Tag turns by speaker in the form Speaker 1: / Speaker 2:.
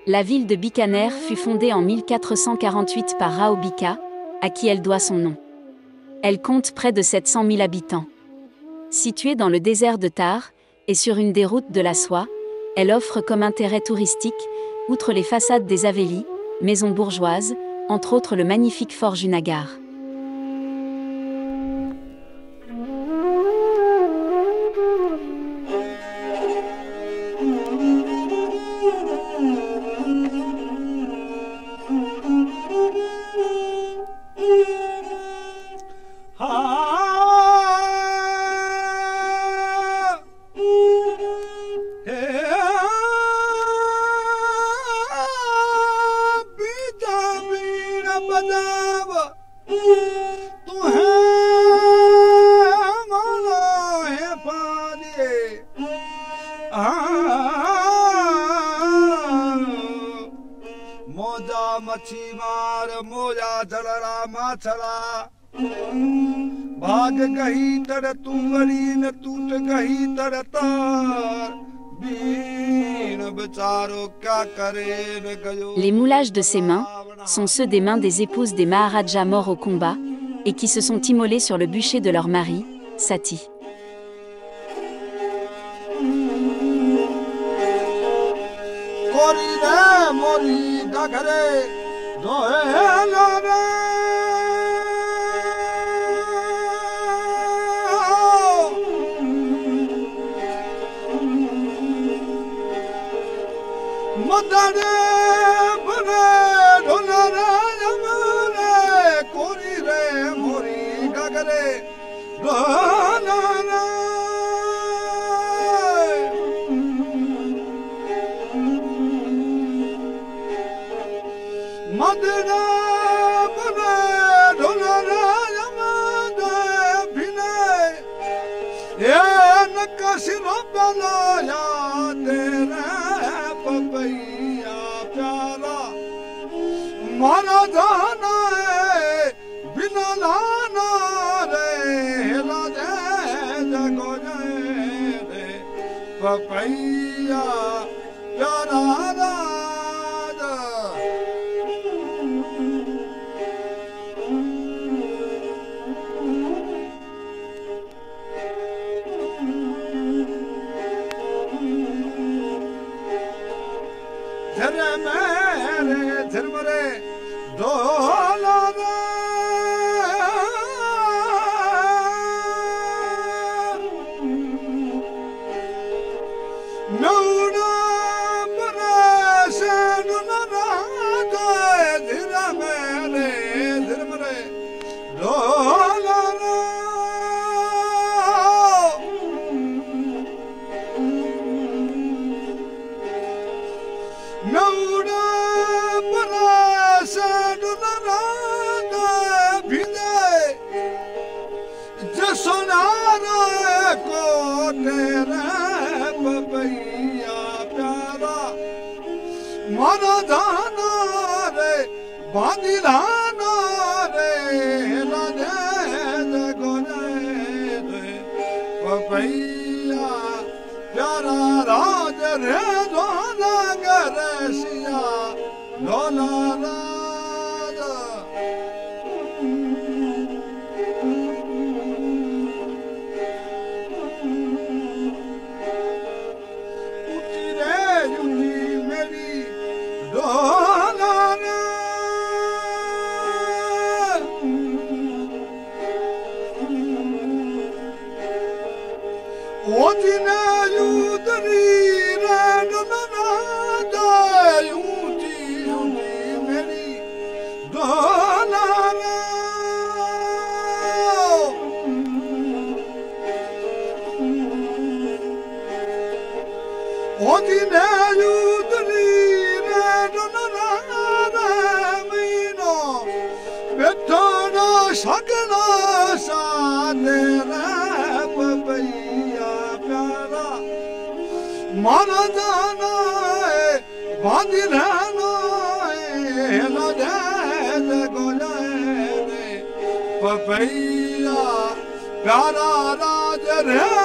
Speaker 1: La ville de Bikaner fut fondée en 1448 par Rao Bika, à qui elle doit son nom. Elle compte près de 700 000 habitants. Située dans le désert de Thar, et sur une des routes de la soie, elle offre comme intérêt touristique, outre les façades des Haveli, maisons bourgeoises, entre autres le magnifique fort Junagadh.
Speaker 2: मोजा मच्छी मार मोजा जलरा माछला भाग गही तर तू worry न टूट गही तर तार बीन बेचारो क्या करे न गयो।
Speaker 1: Les moulages de ses mains sont ceux des mains des épouses des Maharajas morts au combat et qui se sont immolées sur le bûcher de leur mari, Sati.
Speaker 2: Mori gagare doelare madare bane dolare amare kori re mori gagare doelare madana bana dolana yamada bine ye nakashiro bana ya tere papaiya pyara mara jana hai bina lana re la de jago re papaiya pyara धरे मेरे धर्मरे दोलाना नौना परासे नुना राजे धरे मेरे धर्मरे दोलाना नौना परासे नुना भिदे जसनारा को तेरे पपैया प्यारा मरा जाना रे बांधिलाना रे लादे जगोने रे पपैया प्यारा राज रे दोना गरसिया लोला राजा उठी रे जुनी मेरी डोला रे ओ जिने युदरी रे डोला जाय ऊंची जुनी मेरी डोला रे ओ जिने युदरी रे डोला रे मीनो बेठना सकना साने रे पपैया प्यारा मारा जाना है बांधी रहना है लगे गोले पपैया प्यारा राज रे